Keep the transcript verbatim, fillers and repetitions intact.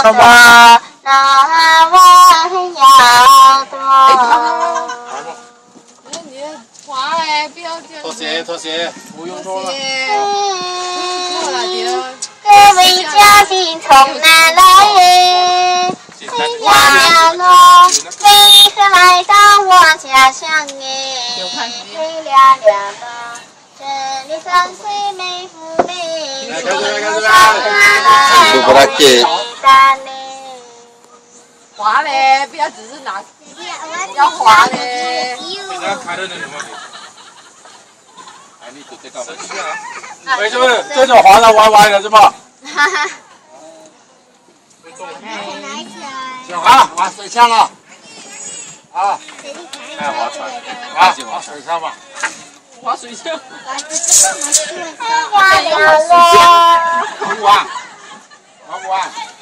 多，那弯要多。 你你滑嘞，不要这样。 拖鞋，拖鞋，不用拖了。 各位嘉宾从哪来耶？回家了咯，为何来到我家乡耶？黑亮亮的，这里山水美不美？ 来，看这边，看这边。 不不拉给。 滑嘞，不要只是拿，要滑嘞。 给他开的那个吗？哎，你直接搞。为什么这种滑的歪歪的是吧？ 哈哈。 行啊，玩水枪了。啊。哎，划船。啊，划水枪吧。 划水枪。 滑了咯。 玩不玩？玩不玩？